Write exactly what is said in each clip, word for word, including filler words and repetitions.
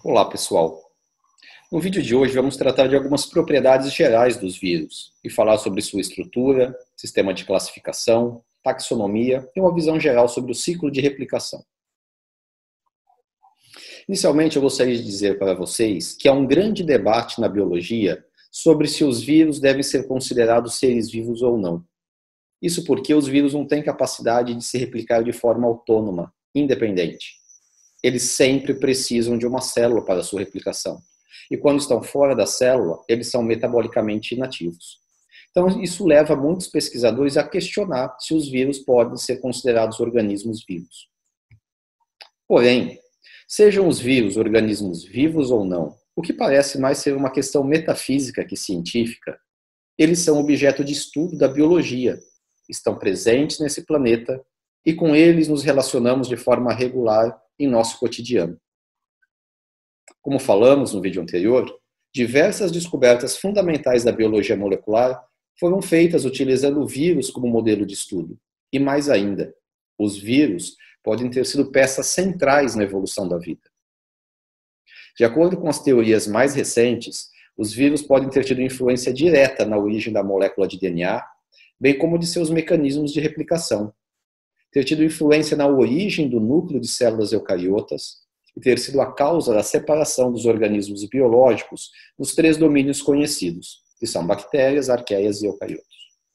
Olá, pessoal. No vídeo de hoje vamos tratar de algumas propriedades gerais dos vírus e falar sobre sua estrutura, sistema de classificação, taxonomia e uma visão geral sobre o ciclo de replicação. Inicialmente, eu gostaria de dizer para vocês que há um grande debate na biologia sobre se os vírus devem ser considerados seres vivos ou não. Isso porque os vírus não têm capacidade de se replicar de forma autônoma, independente. Eles sempre precisam de uma célula para sua replicação. E quando estão fora da célula, eles são metabolicamente inativos. Então, isso leva muitos pesquisadores a questionar se os vírus podem ser considerados organismos vivos. Porém, sejam os vírus organismos vivos ou não, o que parece mais ser uma questão metafísica que científica, eles são objeto de estudo da biologia, estão presentes nesse planeta e com eles nos relacionamos de forma regular em nosso cotidiano. Como falamos no vídeo anterior, diversas descobertas fundamentais da biologia molecular foram feitas utilizando o vírus como modelo de estudo. E mais ainda, os vírus podem ter sido peças centrais na evolução da vida. De acordo com as teorias mais recentes, os vírus podem ter tido influência direta na origem da molécula de D N A, bem como de seus mecanismos de replicação, ter tido influência na origem do núcleo de células eucariotas e ter sido a causa da separação dos organismos biológicos nos três domínios conhecidos, que são bactérias, arqueias e eucariotos.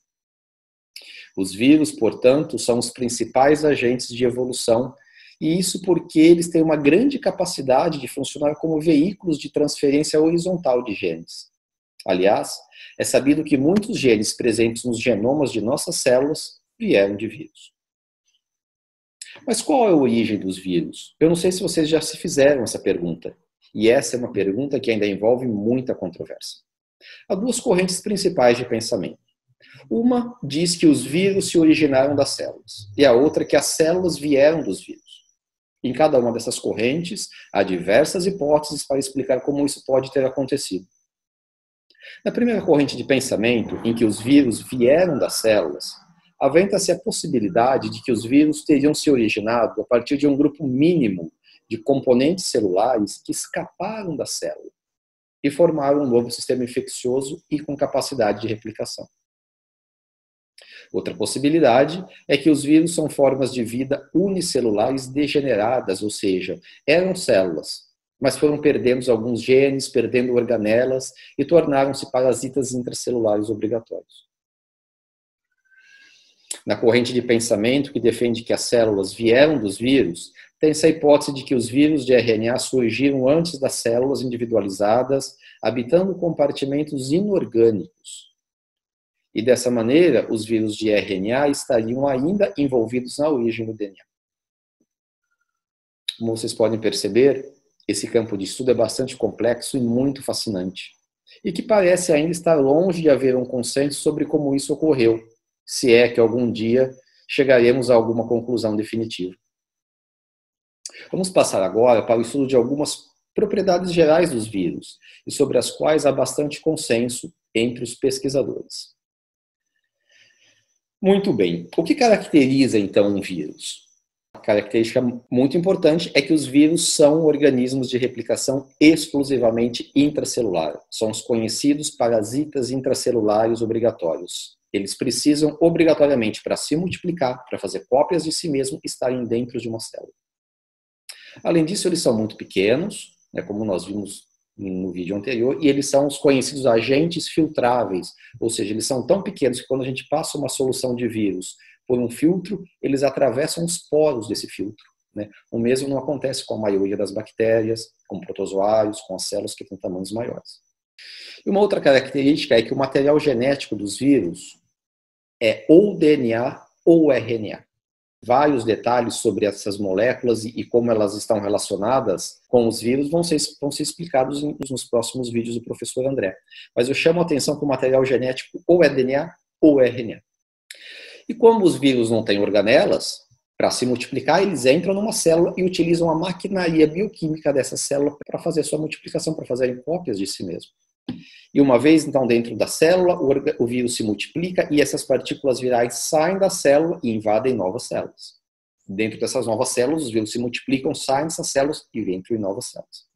Os vírus, portanto, são os principais agentes de evolução, e isso porque eles têm uma grande capacidade de funcionar como veículos de transferência horizontal de genes. Aliás, é sabido que muitos genes presentes nos genomas de nossas células vieram de vírus. Mas qual é a origem dos vírus? Eu não sei se vocês já se fizeram essa pergunta. E essa é uma pergunta que ainda envolve muita controvérsia. Há duas correntes principais de pensamento. Uma diz que os vírus se originaram das células, e a outra que as células vieram dos vírus. Em cada uma dessas correntes, há diversas hipóteses para explicar como isso pode ter acontecido. Na primeira corrente de pensamento, em que os vírus vieram das células, aventa-se a possibilidade de que os vírus teriam se originado a partir de um grupo mínimo de componentes celulares que escaparam da célula e formaram um novo sistema infeccioso e com capacidade de replicação. Outra possibilidade é que os vírus são formas de vida unicelulares degeneradas, ou seja, eram células, mas foram perdendo alguns genes, perdendo organelas e tornaram-se parasitas intracelulares obrigatórios. Na corrente de pensamento que defende que as células vieram dos vírus, tem-se a hipótese de que os vírus de R N A surgiram antes das células individualizadas, habitando compartimentos inorgânicos. E dessa maneira, os vírus de R N A estariam ainda envolvidos na origem do D N A. Como vocês podem perceber, esse campo de estudo é bastante complexo e muito fascinante, e que parece ainda estar longe de haver um consenso sobre como isso ocorreu, se é que algum dia chegaremos a alguma conclusão definitiva. Vamos passar agora para o estudo de algumas propriedades gerais dos vírus, e sobre as quais há bastante consenso entre os pesquisadores. Muito bem, o que caracteriza então um vírus? A característica muito importante é que os vírus são organismos de replicação exclusivamente intracelular. São os conhecidos parasitas intracelulares obrigatórios. Eles precisam, obrigatoriamente, para se multiplicar, para fazer cópias de si mesmo, estarem dentro de uma célula. Além disso, eles são muito pequenos, né, como nós vimos no vídeo anterior, e eles são os conhecidos agentes filtráveis, ou seja, eles são tão pequenos que quando a gente passa uma solução de vírus por um filtro, eles atravessam os poros desse filtro, né? O mesmo não acontece com a maioria das bactérias, com protozoários, com as células que têm tamanhos maiores. E uma outra característica é que o material genético dos vírus é ou D N A ou R N A. Vários detalhes sobre essas moléculas e como elas estão relacionadas com os vírus vão ser, vão ser explicados nos próximos vídeos do professor André. Mas eu chamo a atenção que o material genético ou é D N A ou R N A. E como os vírus não têm organelas, para se multiplicar, eles entram numa célula e utilizam a maquinaria bioquímica dessa célula para fazer sua multiplicação, para fazerem cópias de si mesmo. E uma vez, então, dentro da célula, o vírus se multiplica e essas partículas virais saem da célula e invadem novas células. Dentro dessas novas células, os vírus se multiplicam, saem dessas células e entram em novas células.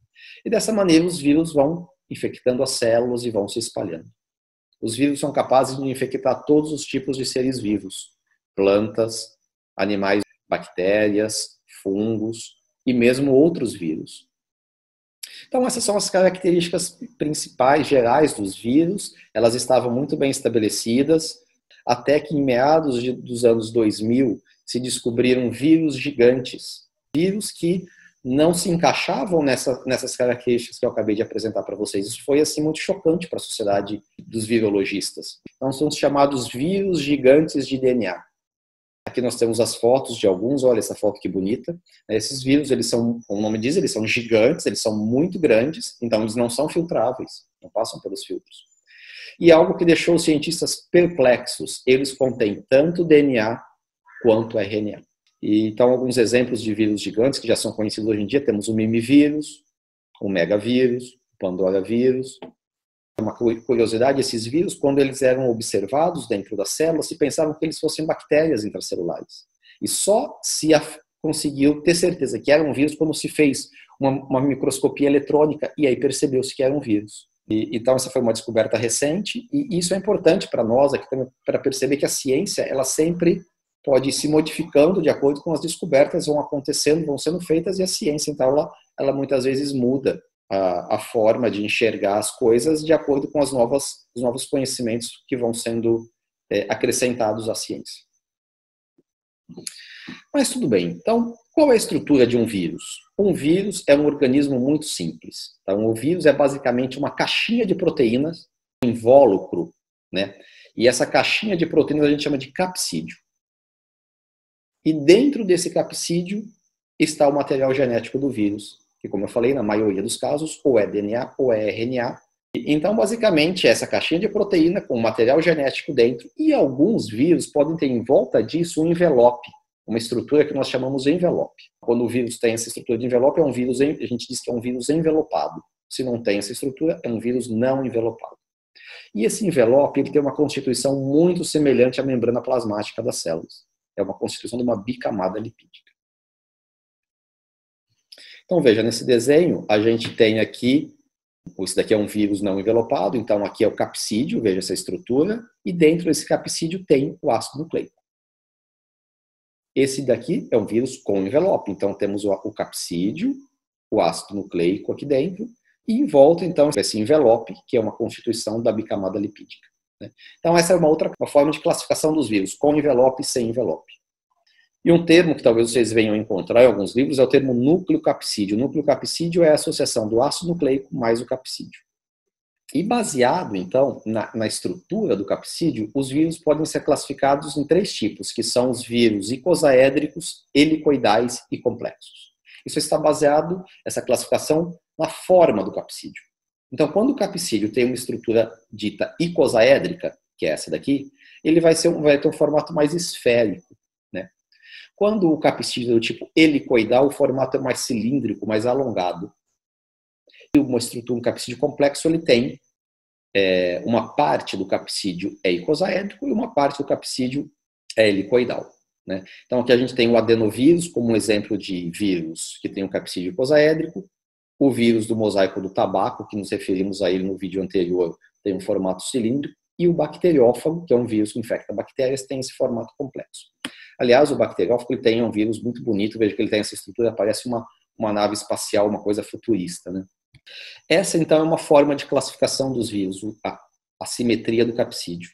E dessa maneira os vírus vão infectando as células e vão se espalhando. Os vírus são capazes de infectar todos os tipos de seres vivos, plantas, animais, bactérias, fungos e mesmo outros vírus. Então essas são as características principais, gerais dos vírus. Elas estavam muito bem estabelecidas, até que em meados de, dos anos dois mil se descobriram vírus gigantes, vírus que não se encaixavam nessa, nessas características que eu acabei de apresentar para vocês. Isso foi assim muito chocante para a sociedade dos virologistas. Então são os chamados vírus gigantes de D N A. Aqui nós temos as fotos de alguns, olha essa foto que bonita. Esses vírus, eles são, como o nome diz, eles são gigantes, eles são muito grandes, então eles não são filtráveis, não passam pelos filtros. E algo que deixou os cientistas perplexos, eles contêm tanto D N A quanto R N A. E, então, alguns exemplos de vírus gigantes que já são conhecidos hoje em dia, temos o mimivírus, o megavírus, o pandora-vírus. Uma curiosidade, esses vírus, quando eles eram observados dentro das células, se pensavam que eles fossem bactérias intracelulares. E só se conseguiu ter certeza que eram vírus quando se fez uma, uma microscopia eletrônica e aí percebeu-se que eram vírus. E, então essa foi uma descoberta recente e isso é importante para nós aqui para perceber que a ciência ela sempre pode ir se modificando de acordo com as descobertas vão acontecendo, vão sendo feitas e a ciência então ela, ela muitas vezes muda a, a forma de enxergar as coisas de acordo com as novas, os novos conhecimentos que vão sendo é, acrescentados à ciência. Mas tudo bem, então qual é a estrutura de um vírus? Um vírus é um organismo muito simples. Então, o vírus é basicamente uma caixinha de proteínas, um invólucro, né? E essa caixinha de proteínas a gente chama de capsídio. E dentro desse capsídio está o material genético do vírus, que como eu falei, na maioria dos casos, ou é D N A ou é R N A. Então, basicamente, essa caixinha de proteína com material genético dentro e alguns vírus podem ter em volta disso um envelope, uma estrutura que nós chamamos de envelope. Quando o vírus tem essa estrutura de envelope, é um vírus, a gente diz que é um vírus envelopado. Se não tem essa estrutura, é um vírus não envelopado. E esse envelope ele tem uma constituição muito semelhante à membrana plasmática das células. É uma constituição de uma bicamada lipídica. Então veja, nesse desenho a gente tem aqui, esse daqui é um vírus não envelopado, então aqui é o capsídio, veja essa estrutura, e dentro desse capsídio tem o ácido nucleico. Esse daqui é um vírus com envelope, então temos o capsídio, o ácido nucleico aqui dentro, e em volta, então, esse envelope, que é uma constituição da bicamada lipídica. Então essa é uma outra uma forma de classificação dos vírus, com envelope e sem envelope. E um termo que talvez vocês venham encontrar em alguns livros é o termo núcleo capsídeo. O núcleo capsídeo é a associação do ácido nucleico mais o capsídio. E baseado, então, na, na estrutura do capsídio, os vírus podem ser classificados em três tipos, que são os vírus icosaédricos, helicoidais e complexos. Isso está baseado, essa classificação, na forma do capsídio. Então, quando o capsídio tem uma estrutura dita icosaédrica, que é essa daqui, ele vai, ser, vai ter um formato mais esférico, né? Quando o capsídio é do tipo helicoidal, o formato é mais cilíndrico, mais alongado. Uma estrutura, um capsídeo complexo, ele tem é, uma parte do capsídio é icosaédrico e uma parte do capsídio é helicoidal. Né? Então aqui a gente tem o adenovírus como um exemplo de vírus que tem um capsídio icosaédrico, o vírus do mosaico do tabaco, que nos referimos a ele no vídeo anterior, tem um formato cilíndrico, e o bacteriófago, que é um vírus que infecta bactérias, tem esse formato complexo. Aliás, o bacteriófago ele tem um vírus muito bonito, veja que ele tem essa estrutura, parece uma, uma nave espacial, uma coisa futurista, né? Essa, então, é uma forma de classificação dos vírus, a, a simetria do capsídio.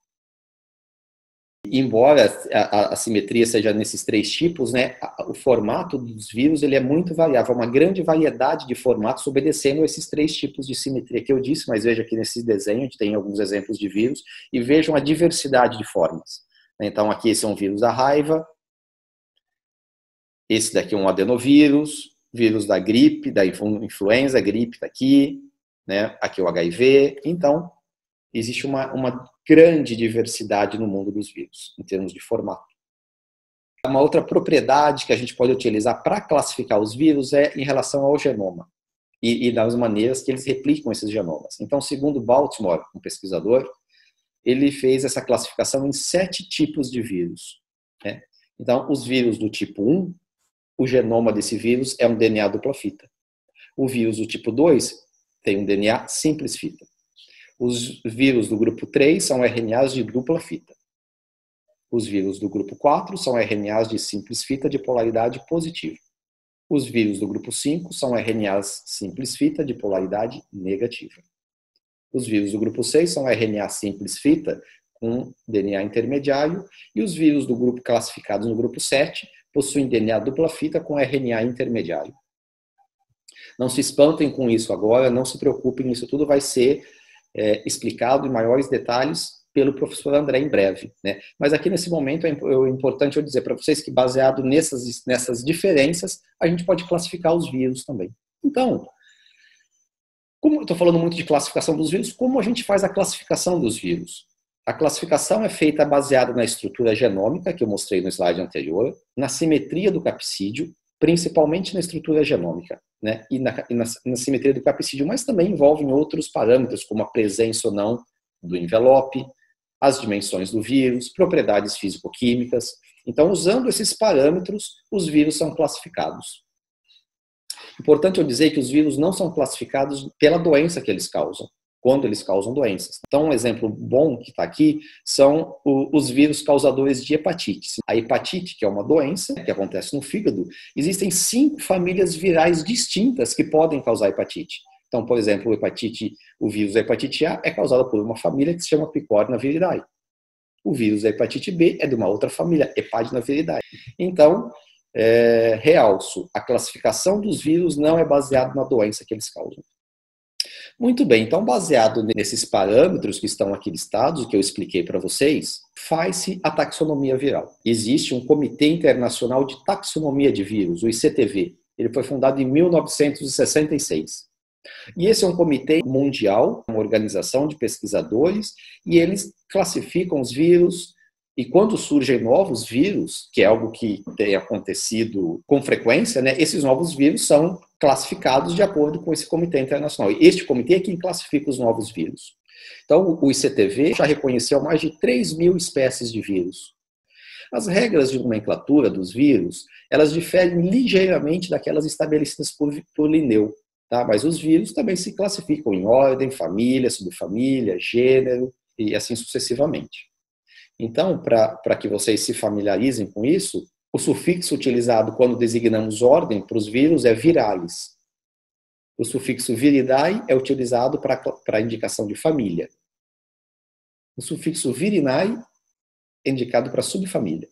Embora a, a, a simetria seja nesses três tipos, né, a, o formato dos vírus ele é muito variável, uma grande variedade de formatos obedecendo esses três tipos de simetria que eu disse, mas veja aqui nesse desenho, a gente tem alguns exemplos de vírus, e vejam a diversidade de formas. Então, aqui esse é um vírus da raiva, esse daqui é um adenovírus, vírus da gripe, da influenza, gripe está aqui, né? Aqui o H I V. Então, existe uma, uma grande diversidade no mundo dos vírus, em termos de formato. Uma outra propriedade que a gente pode utilizar para classificar os vírus é em relação ao genoma e, e das maneiras que eles replicam esses genomas. Então, segundo Baltimore, um pesquisador, ele fez essa classificação em sete tipos de vírus. Né? Então, os vírus do tipo um, o genoma desse vírus é um D N A dupla fita. O vírus do tipo dois tem um D N A simples fita. Os vírus do grupo três são R N As de dupla fita. Os vírus do grupo quatro são R N As de simples fita de polaridade positiva. Os vírus do grupo cinco são R N As simples fita de polaridade negativa. Os vírus do grupo seis são R N A simples fita com D N A intermediário. E os vírus do grupo classificados no grupo sete possuem D N A dupla fita com R N A intermediário. Não se espantem com isso agora, não se preocupem, isso tudo vai ser é, explicado em maiores detalhes pelo professor André em breve, né? Mas aqui nesse momento é importante eu dizer para vocês que baseado nessas, nessas diferenças, a gente pode classificar os vírus também. Então, como eu estou falando muito de classificação dos vírus, como a gente faz a classificação dos vírus? A classificação é feita baseada na estrutura genômica, que eu mostrei no slide anterior, na simetria do capsídeo, principalmente na estrutura genômica, né? E, na, e na, na simetria do capsídeo, mas também envolve outros parâmetros, como a presença ou não do envelope, as dimensões do vírus, propriedades físico-químicas. Então, usando esses parâmetros, os vírus são classificados. Importante eu dizer que os vírus não são classificados pela doença que eles causam, quando eles causam doenças. Então, um exemplo bom que está aqui são os vírus causadores de hepatite. A hepatite, que é uma doença que acontece no fígado, existem cinco famílias virais distintas que podem causar hepatite. Então, por exemplo, o, hepatite, o vírus da hepatite A é causado por uma família que se chama Picorna viridae. O vírus da hepatite B é de uma outra família, Hepadina viridae. Então, é, realço, a classificação dos vírus não é baseada na doença que eles causam. Muito bem, então baseado nesses parâmetros que estão aqui listados, que eu expliquei para vocês, faz-se a taxonomia viral. Existe um Comitê Internacional de Taxonomia de Vírus, o I C T V. Ele foi fundado em mil novecentos e sessenta e seis. E esse é um comitê mundial, uma organização de pesquisadores, e eles classificam os vírus, e quando surgem novos vírus, que é algo que tem acontecido com frequência, né, esses novos vírus são classificados de acordo com esse comitê internacional. E este comitê é quem classifica os novos vírus. Então, o I C T V já reconheceu mais de três mil espécies de vírus. As regras de nomenclatura dos vírus, elas diferem ligeiramente daquelas estabelecidas por, por Linneu. Tá? Mas os vírus também se classificam em ordem, família, subfamília, gênero e assim sucessivamente. Então, para que vocês se familiarizem com isso, o sufixo utilizado quando designamos ordem para os vírus é viralis. O sufixo viridae é utilizado para a indicação de família. O sufixo virinae é indicado para subfamília.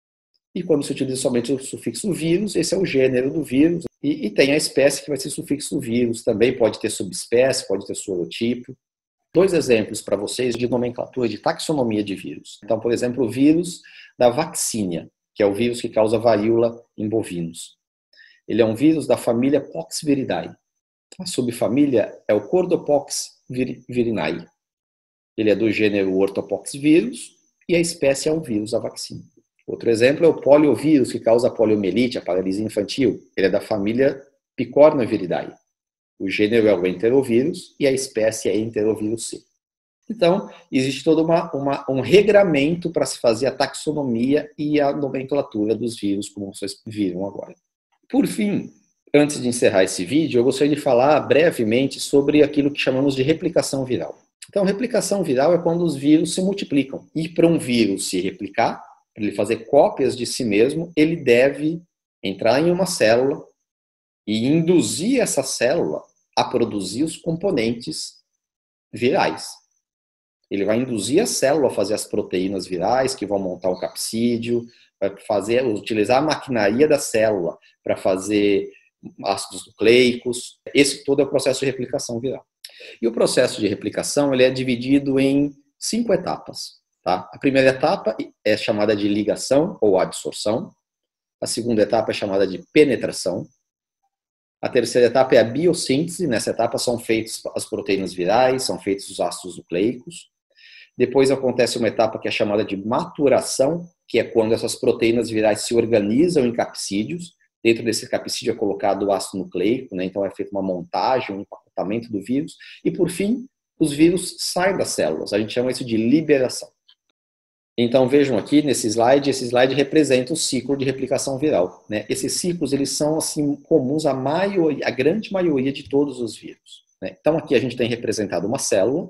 E quando se utiliza somente o sufixo vírus, esse é o gênero do vírus. E, e tem a espécie que vai ser sufixo vírus. Também pode ter subespécie, pode ter sorotipo. Dois exemplos para vocês de nomenclatura, de taxonomia de vírus. Então, por exemplo, o vírus da vaccinia, que é o vírus que causa varíola em bovinos. Ele é um vírus da família Poxviridae. A subfamília é o Cordopox virinae. Ele é do gênero Orthopoxvirus e a espécie é um vírus da vaccinia. Outro exemplo é o poliovírus, que causa a poliomielite, a paralisia infantil. Ele é da família Picornaviridae. O gênero é o enterovírus e a espécie é enterovírus C. Então, existe todo uma, uma, um regramento para se fazer a taxonomia e a nomenclatura dos vírus, como vocês viram agora. Por fim, antes de encerrar esse vídeo, eu gostaria de falar brevemente sobre aquilo que chamamos de replicação viral. Então, replicação viral é quando os vírus se multiplicam. E para um vírus se replicar, para ele fazer cópias de si mesmo, ele deve entrar em uma célula e induzir essa célula a produzir os componentes virais. Ele vai induzir a célula a fazer as proteínas virais que vão montar o capsídeo, vai fazer, utilizar a maquinaria da célula para fazer ácidos nucleicos. Esse todo é o processo de replicação viral. E o processo de replicação ele é dividido em cinco etapas. Tá? A primeira etapa é chamada de ligação ou absorção. A segunda etapa é chamada de penetração. A terceira etapa é a biossíntese. Nessa etapa são feitas as proteínas virais, são feitos os ácidos nucleicos. Depois acontece uma etapa que é chamada de maturação, que é quando essas proteínas virais se organizam em capsídeos. Dentro desse capsídeo é colocado o ácido nucleico, né? Então é feita uma montagem, um empacotamento do vírus. E por fim, os vírus saem das células. A gente chama isso de liberação. Então vejam aqui nesse slide, esse slide representa o ciclo de replicação viral, né? Esses ciclos eles são assim comuns à maioria, a grande maioria de todos os vírus, né? Então aqui a gente tem representado uma célula,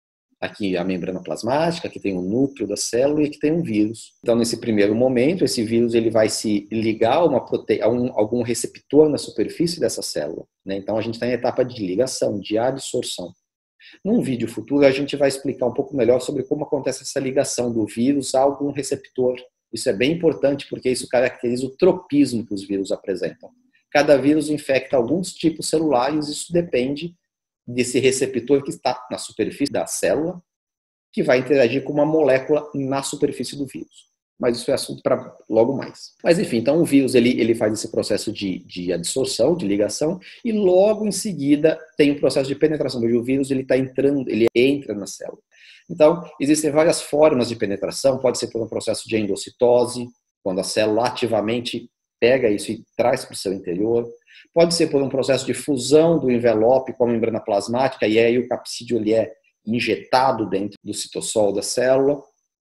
aqui a membrana plasmática, aqui tem o núcleo da célula e aqui tem um vírus. Então nesse primeiro momento, esse vírus ele vai se ligar a, uma prote... a um, algum receptor na superfície dessa célula, né? Então a gente está em etapa de ligação, de adsorção. Num vídeo futuro, a gente vai explicar um pouco melhor sobre como acontece essa ligação do vírus a algum receptor. Isso é bem importante porque isso caracteriza o tropismo que os vírus apresentam. Cada vírus infecta alguns tipos celulares, isso depende desse receptor que está na superfície da célula, que vai interagir com uma molécula na superfície do vírus. Mas isso é assunto para logo mais. Mas enfim, então o vírus ele, ele faz esse processo de, de adsorção, de ligação, e logo em seguida tem um processo de penetração, porque o vírus ele está entrando, ele entra na célula. Então, existem várias formas de penetração, pode ser por um processo de endocitose, quando a célula ativamente pega isso e traz para o seu interior. Pode ser por um processo de fusão do envelope com a membrana plasmática, e aí o capsídeo ele é injetado dentro do citossol da célula.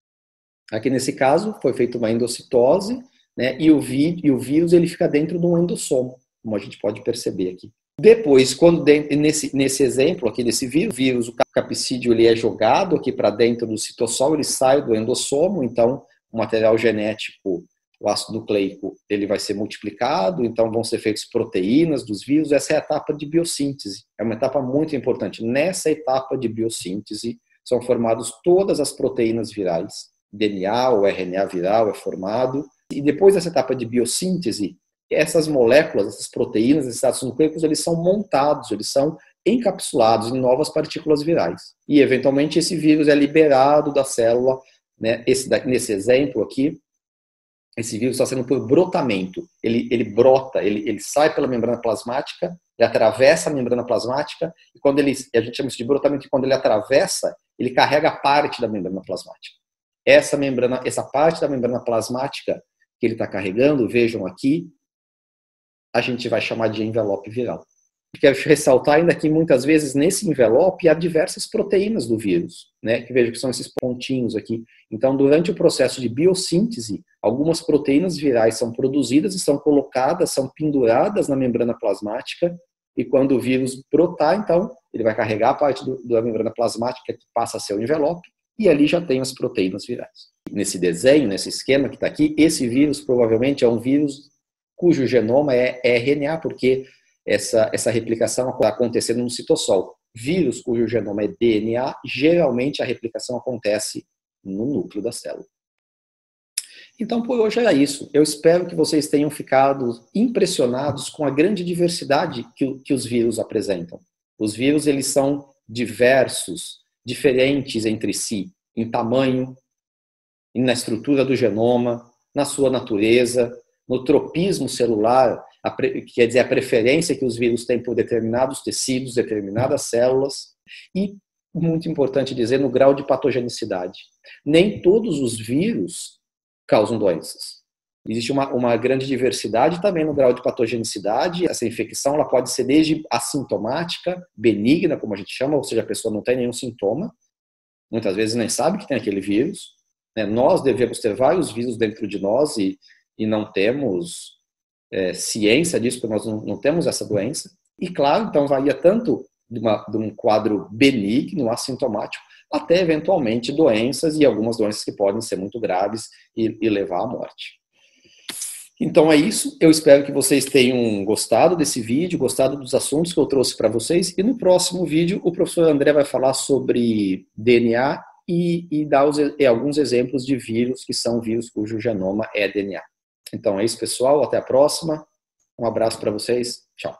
Aqui nesse caso foi feita uma endocitose, né, e, o vi, e o vírus ele fica dentro de um endossomo, como a gente pode perceber aqui. Depois, quando dentro, nesse, nesse exemplo aqui desse vírus, vírus, o capsídeo ele é jogado aqui para dentro do citossol, ele sai do endossomo, então o material genético, o ácido nucleico, ele vai ser multiplicado, então vão ser feitas proteínas dos vírus. Essa é a etapa de biossíntese, é uma etapa muito importante. Nessa etapa de biossíntese são formadas todas as proteínas virais. D N A ou R N A viral é formado. E depois dessa etapa de biossíntese, essas moléculas, essas proteínas, esses ácidos nucleicos, eles são montados, eles são encapsulados em novas partículas virais. E, eventualmente, esse vírus é liberado da célula, né? Esse, nesse exemplo aqui, esse vírus está sendo por brotamento. Ele, ele brota, ele, ele sai pela membrana plasmática, ele atravessa a membrana plasmática, e quando ele, a gente chama isso de brotamento, e quando ele atravessa, ele carrega parte da membrana plasmática. Essa membrana, essa parte da membrana plasmática que ele está carregando, vejam aqui, a gente vai chamar de envelope viral. Quero ressaltar ainda que muitas vezes nesse envelope há diversas proteínas do vírus, né? Que vejo que são esses pontinhos aqui. Então, durante o processo de biossíntese, algumas proteínas virais são produzidas e são colocadas, são penduradas na membrana plasmática, e quando o vírus brotar, então, ele vai carregar a parte do, da membrana plasmática que passa a ser o envelope, e ali já tem as proteínas virais. Nesse desenho, nesse esquema que está aqui, esse vírus provavelmente é um vírus cujo genoma é R N A, porque essa, essa replicação está acontecendo no citossol. Vírus cujo genoma é D N A, geralmente a replicação acontece no núcleo da célula. Então, por hoje era isso. Eu espero que vocês tenham ficado impressionados com a grande diversidade que, que os vírus apresentam. Os vírus, eles são diversos, diferentes entre si, em tamanho, na estrutura do genoma, na sua natureza, no tropismo celular, a pre, quer dizer, a preferência que os vírus têm por determinados tecidos, determinadas células, e, muito importante dizer, no grau de patogenicidade. Nem todos os vírus causam doenças. Existe uma, uma grande diversidade também no grau de patogenicidade. Essa infecção ela pode ser desde assintomática, benigna, como a gente chama, ou seja, a pessoa não tem nenhum sintoma, muitas vezes nem sabe que tem aquele vírus. Né? Nós devemos ter vários vírus dentro de nós e, e não temos é, ciência disso, porque nós não, não temos essa doença. E claro, então varia tanto de, uma, de um quadro benigno, assintomático, até eventualmente doenças e algumas doenças que podem ser muito graves e, e levar à morte. Então é isso, eu espero que vocês tenham gostado desse vídeo, gostado dos assuntos que eu trouxe para vocês, e no próximo vídeo o professor André vai falar sobre D N A e, e dar os, e alguns exemplos de vírus que são vírus cujo genoma é D N A. Então é isso, pessoal, até a próxima, um abraço para vocês, tchau.